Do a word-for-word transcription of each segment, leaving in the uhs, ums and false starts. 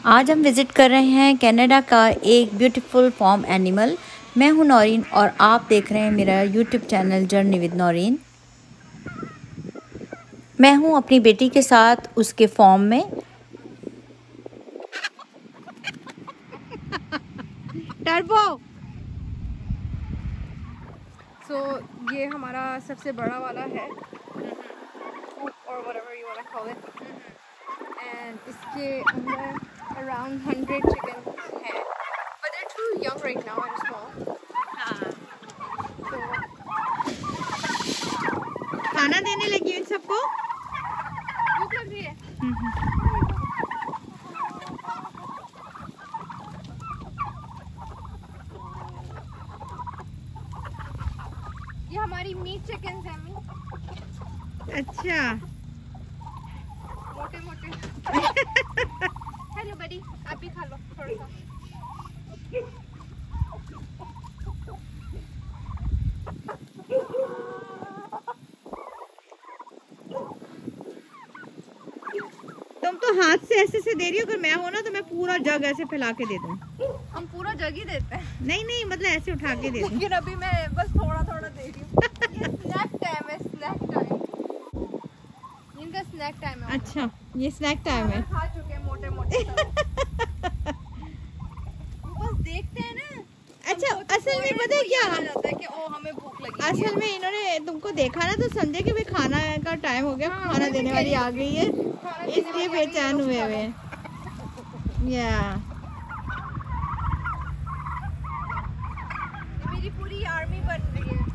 आज हम विज़िट कर रहे हैं कनाडा का एक ब्यूटीफुल फार्म एनिमल। मैं हूं नौरीन और आप देख रहे हैं मेरा YouTube channel journey with Naureen. मैं हूं अपनी बेटी के साथ उसके फार्म में। टर्बो। सो so, ये हमारा सबसे बड़ा वाला है और whatever you wanna call it, and इसके अंदर around hundred chickens हैं, but they're too young right now and small. हाँ. So, खाना देने लगी इन सबको। भूख लग रही है। ये हमारी मीट चिकन्स हैं। अच्छा, मोटे मोटे। हेलो बडी, आप भी खा लो थोड़ा सा। तुम तो हाथ से ऐसे से दे रही हो, अगर मैं हो ना तो मैं पूरा जग ऐसे फैला के दे दूं। हम पूरा जग ही देते हैं। नहीं नहीं, मतलब ऐसे उठा के दे दूं। लेकिन अभी मैं बस थोड़ा थोड़ा दे रही हूँ। ये स्नैक टाइम है, स्नैक टाइम। इनका स्नैक टाइम है। अच्छा, ये स्नैक टाइम है। खा चुके हैं मोटे मोटे। बस देखते हैं ना। अच्छा, असल में पता है क्या जाता है कि ओ हमें भूख लगी। असल में इन्होंने तुमको देखा ना तो समझे कि भाई खाना का टाइम हो गया। हाँ, खाना देने वाली आ गई है, इसलिए बेचैन हुए हुए। या मेरी पूरी आर्मी बन रही है।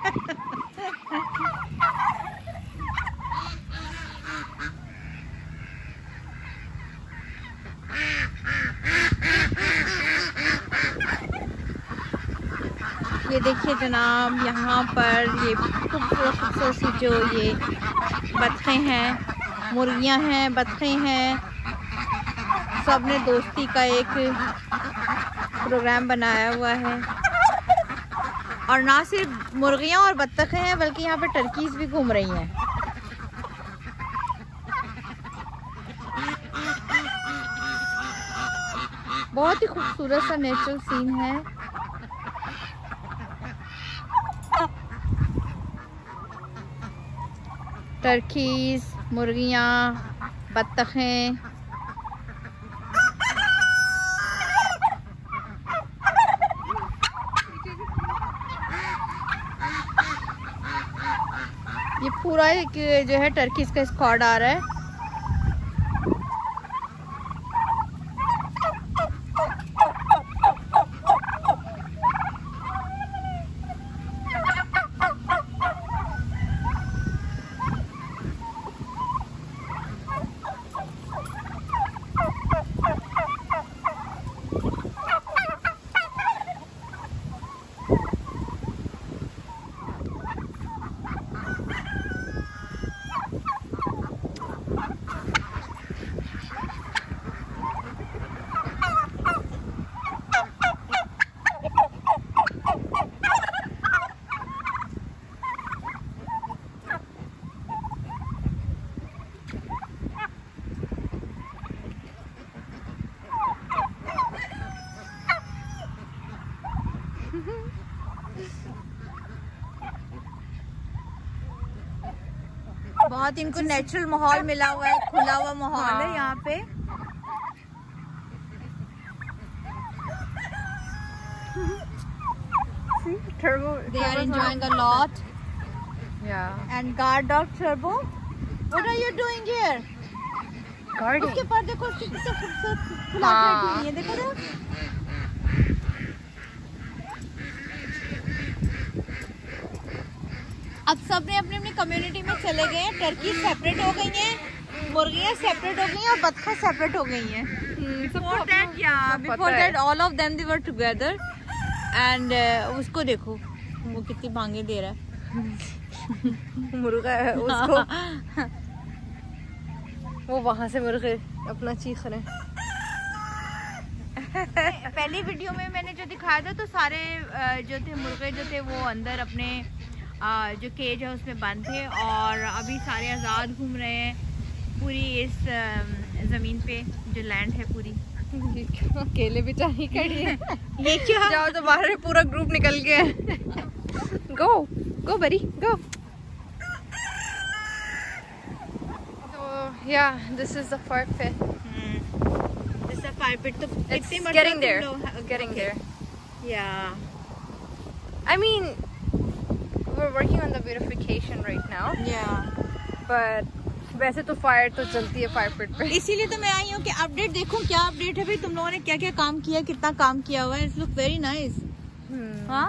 ये देखिए जनाब, यहाँ पर ये खूबसूरत खूबसूरत सी जो ये बतखें हैं, मुर्गियाँ हैं, बतखें हैं, सब ने दोस्ती का एक प्रोग्राम बनाया हुआ है। और ना सिर्फ मुर्गियाँ और बतखें हैं बल्कि यहाँ पे टर्कीज भी घूम रही हैं। बहुत ही खूबसूरत सा नेचुरल सीन है। टर्कीज, मुर्गियाँ, बत्तखें। ये पूरा एक जो है टर्कीज का स्क्वाड आ रहा है। बहुत इनको नेचुरल माहौल मिला हुआ है, खुला हुआ माहौल हाँ। है यहाँ पे। Turbo, they are enjoying a lot. Yeah. And guard dog Turbo, what are you doing here? Guarding. उसके पर देखो कितने खूबसूरत फुला बैठी है, देखो ना। अब सब ने अपनी अपनी कम्युनिटी में चले गए हैं। टर्की सेपरेट हो गई हैं, मुर्गियाँ सेपरेट हो गई हैं और बतखें सेपरेट हो गई हैं। बिफोर दैट या before that all of them they were together. And उसको देखो वो कितनी भांगे दे रहा है। मुर्गा है उसको। वो वहां से मुर्गे अपना चीख रहे हैं। पहली वीडियो में मैंने जो दिखाया था तो सारे जो थे मुर्गे जो थे वो अंदर अपने आ, जो केज है उसमें बंद थे, और अभी सारे आज़ाद घूम रहे हैं पूरी इस ज़मीन पे जो लैंड है पूरी। ये क्यों अकेले बेचारी खड़ी है? ये क्या? जाओ तो बाहर पूरा ग्रुप निकल गया है। गो गो बरी गो। तो yeah this is the fire pit. This is fire pit. तो It's कितनी getting there. Getting there. Yeah. I mean, we're working on the beautification right now. Yeah. But वैसे तो फायर तो चलती है फायर पिट पे। इसीलिए तो मैं आई हूँ कि अपडेट देखूं क्या अपडेट है भाई, तुम लोगों ने क्या क्या काम किया, कितना काम किया हुआ है। It's look very nice. हाँ,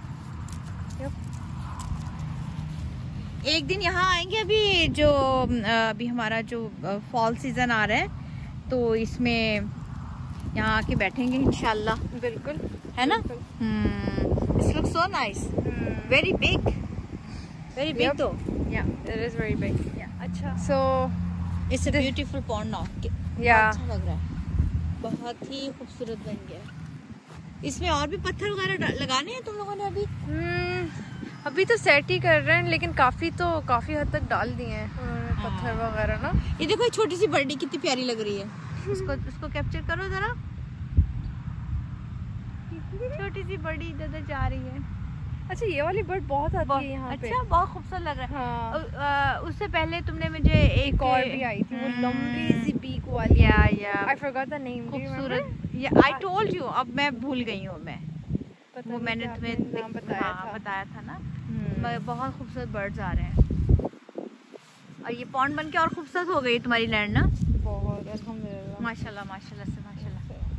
एक दिन यहाँ आएंगे। अभी जो अभी हमारा जो फॉल सीजन आ रहा है तो इसमें यहाँ आके बैठेंगे इंशाल्लाह। बिल्कुल, है ना? It's look so nice, very big, very big. तो yeah it is very big. अच्छा, so it's a beautiful pond now. Yeah अच्छा लग रहा है, बहुत ही खूबसूरत बन गया है। इसमें और भी पत्थर वगैरह लगाने हैं तुम लोगों ने अभी? hmm, अभी तो सेट ही कर रहे हैं, लेकिन काफी तो काफी हद तक डाल दिए हैं पत्थर वगैरह ना। ये देखो, एक छोटी सी बर्डी कितनी प्यारी लग रही है। उसको उसको कैप्चर करो जरा। छोटी सी बर्डी इधर जा रही है। अच्छा, ये वाली बर्ड बहुत आती है यहाँ पे। अच्छा, बहुत खूबसूरत लग रहा है। हाँ। आ, उससे पहले तुमने मुझे एक, एक और भी आई थी, वो लंबी सी बीक वाली। या या आई फॉरगॉट द नेम। खूबसूरत। या आई टोल्ड यू, अब मैं भूल गई हूँ। मैं वो मैंने तुम्हें नाम बताया हाँ, था बताया था ना। hmm. बहुत खूबसूरत बर्ड्स आ रहे हैं और ये पॉन्ड बन के और खूबसूरत हो गई तुम्हारी लैंड ना। बहुत, अल्हम्दुलिल्लाह, माशाल्लाह माशाल्लाह से माशाल्लाह।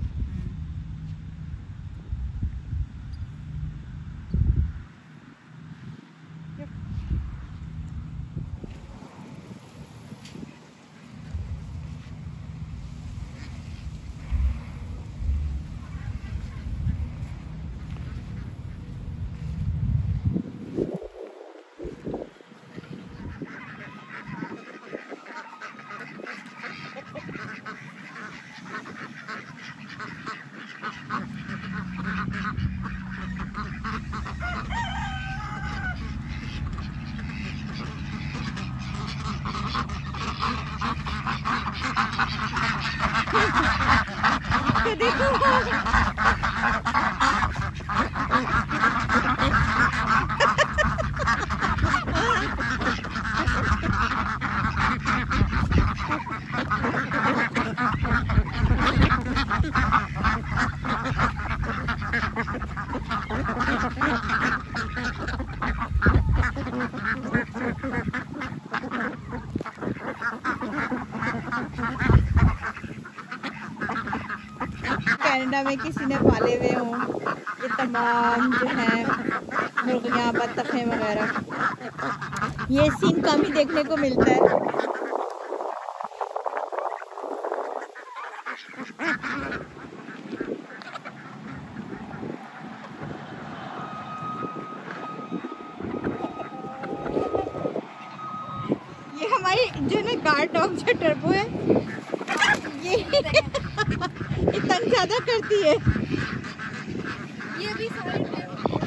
कनाडा में किसी ने पाले हुए हों ये तमाम जो है मुर्गियाँ, बत्तखें वगैरह, ये सीन कम ही देखने को मिलता है। ये हमारी जो ना गार्ड डॉग जो टर्बो है, ये ये तंग ज्यादा करती है। ये भी साइड में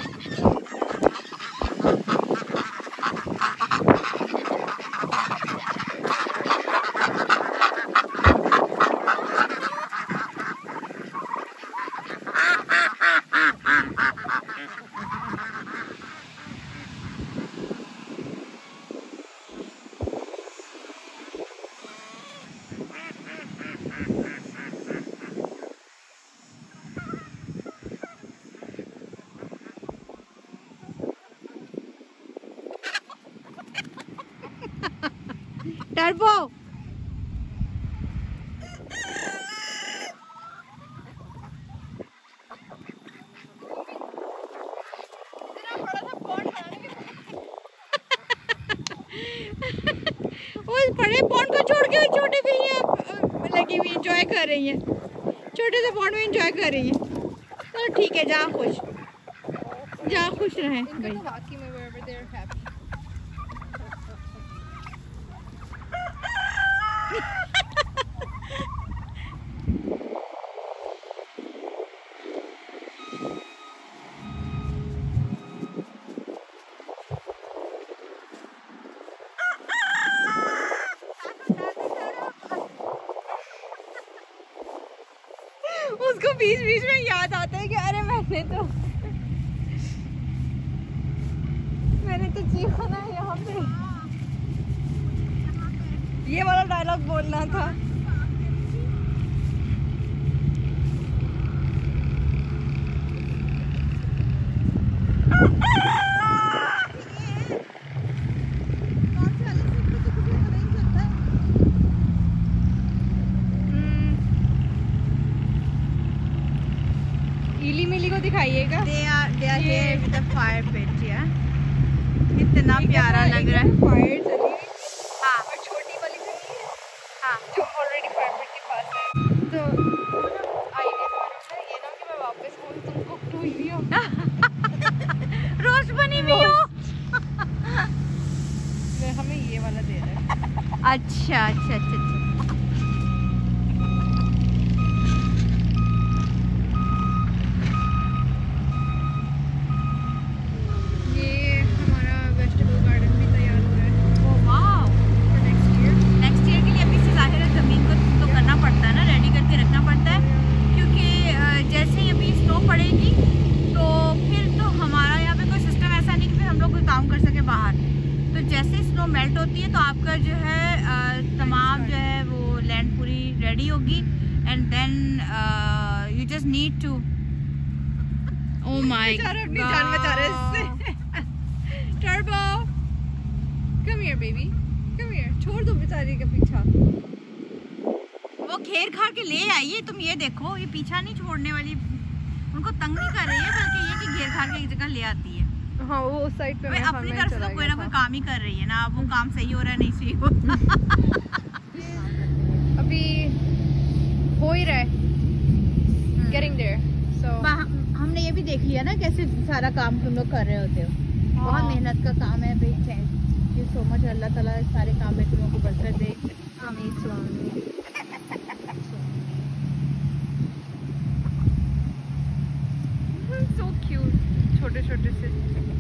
टर्बो उस बड़े पॉन्ड को छोड़ के छोटे पे ही लगी हुई एंजॉय कर रही हैं, छोटे से पॉन्ड में एंजॉय कर रही हैं। तो ठीक है, जहाँ खुश जहाँ खुश रहें भाई। बाकी में wherever they are happy. उसको बीच बीच में याद आता है कि अरे मैंने तो मैंने तो चीखा ना यहाँ पे। ये वाला डायलॉग बोलना था। इली मिली को दिखाइएगा। They are they are here with the fire pit, yeah. कितना प्यारा लग रहा है। फायर चली हुई। हाँ। और छोटी वाली चली है। हाँ। जो ऑलरेडी फायर पिट के पास है। तो आइडिया है ये ना कि मैं वापस बोल तुमको कुक हुई हो। रोस्ट बनी हुई हो। वे हमें ये वाला दे रहा है। अच्छा अच्छा अच्छा अच्छा। मेल्ट होती है तो आपका जो है तमाम जो है वो लैंड पूरी रेडी होगी and then you just need to oh my god अपनी जान बचा रहे इससे। Turbo come here baby come here, छोड़ दो बेचारी का पीछा। वो घेर खार के ले आई है। तुम ये देखो ये पीछा नहीं छोड़ने वाली, उनको तंग नहीं कर रही है बल्कि ये कि घेर खार के एक जगह ले आती है। हाँ वो उस साइड पे अपनी तरफ से तो कोई ना कोई काम ही कर रही है ना। अब वो काम सही हो रहा है नहीं सही हो अभी हो ही रहा है। Getting there. So हमने ये भी देख लिया ना कैसे सारा काम तुम लोग कर रहे होते हो। बहुत मेहनत का काम है भाई। Thank you so much. अल्लाह ताला सारे काम में तुम लोगों को बरकत दे। आमीन। So cute छोटे छोटे से।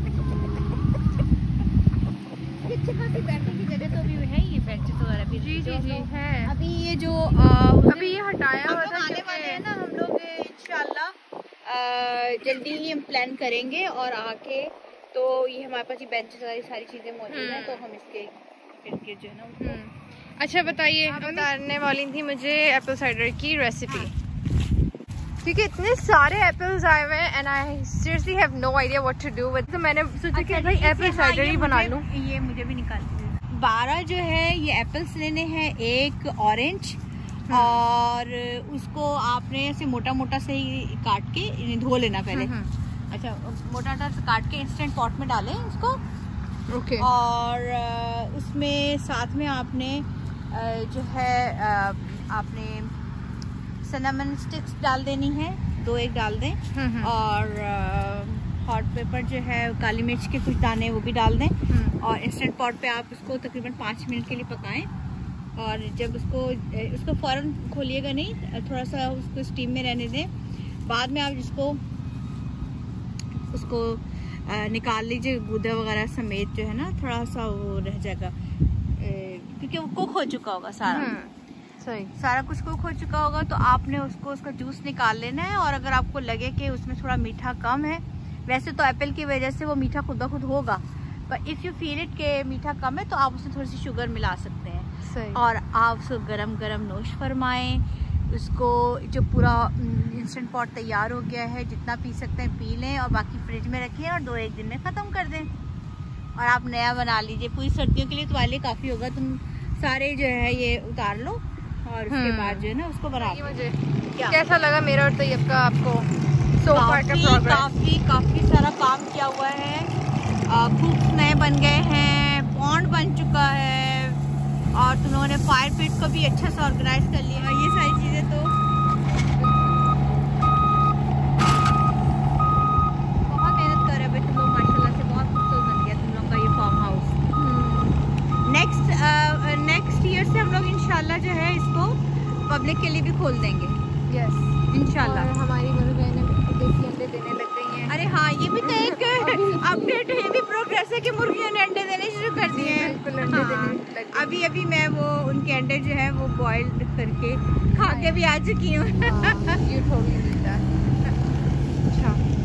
अच्छी खासी बैठने की जगह तो अभी है ये बेंचेस वगैरह भी। जी जी जी है। अभी ये जो आ, अभी ये हटाया हुआ था आने वाले हैं ना हम लोग इंशाल्लाह जल्दी ही हम प्लान करेंगे और आके तो ये हमारे पास ये बेंचेस वाली सारी चीजें मौजूद हैं तो हम इसके इनके जो है ना। अच्छा बताइए। बताने वाली थी मुझे एप्पल साइडर की रेसिपी क्योंकि इतने सारे एप्पल्स आए हुए हैं and I seriously have no idea what to do with. तो मैंने सोचा कि भाई एप्पल साइडर ही बना लूं। ये मुझे भी निकाल दीजिए। बारह जो है ये एप्पल्स लेने हैं, एक ऑरेंज और उसको आपने ऐसे मोटा मोटा से ही काट के धो लेना पहले। अच्छा मोटा मोटा से काट के इंस्टेंट पॉट में डालें उसको। ओके। और उसमें साथ में आपने जो है आपने सिनेमन स्टिक्स डाल देनी है, दो एक डाल दें और हॉट पेपर जो है काली मिर्च के कुछ दाने वो भी डाल दें और इंस्टेंट पॉट पे आप उसको तकरीबन पाँच मिनट के लिए पकाएं और जब उसको उसको फ़ौरन खोलिएगा नहीं, थोड़ा सा उसको स्टीम में रहने दें। बाद में आप जिसको उसको निकाल लीजिए गूदा वगैरह समेत जो है ना, थोड़ा सा वो रह जाएगा क्योंकि वो कुक हो चुका होगा सारा। सही सारा कुछ कुक हो चुका होगा तो आपने उसको उसका जूस निकाल लेना है। और अगर आपको लगे कि उसमें थोड़ा मीठा कम है, वैसे तो एप्पल की वजह से वो मीठा खुद ब खुद होगा, पर इफ़ यू फील इट के मीठा कम है तो आप उसमें थोड़ी सी शुगर मिला सकते हैं। सही। और आप उसको गरम गरम नोश फरमाएं। उसको जो पूरा इंस्टेंट पॉट तैयार हो गया है जितना पी सकते हैं पी लें और बाकी फ्रिज में रखें और दो एक दिन में ख़त्म कर दें और आप नया बना लीजिए। पूरी सर्दियों के लिए तो वाले काफ़ी होगा। तुम सारे जो है ये उतार लो और उसके बाद जो है ना उसको बना। मुझे कैसा लगा मेरा और तैयब का आपको? so काफी, काफी काफी सारा काम किया हुआ है। कुक्स नए बन गए हैं, पॉन्ड बन चुका है और तुम लोगों ने फायर पिट को भी अच्छा सा ऑर्गेनाइज कर लिया। ये सारी चीजें तो बहुत मेहनत कर रहे हैं तुम लोग माशाल्लाह से। बहुत खूबसूरत बन गया तुम लोग का ये farm house. Next next year से हम लोग इंशाल्लाह जो है इसको पब्लिक के लिए भी खोल देंगे। यस इंशाल्लाह। हमारी बहनें देसी अंडे देने लग गई हैं। अरे हाँ, ये भी तो एक अपडेट है, ये भी प्रोग्रेस है कि मुर्गियों ने अंडे देने शुरू कर दिए हैं। हाँ, अभी अभी मैं वो उनके अंडे जो है वो बॉइल्ड करके खा के भी आ चुकी हूँ। अच्छा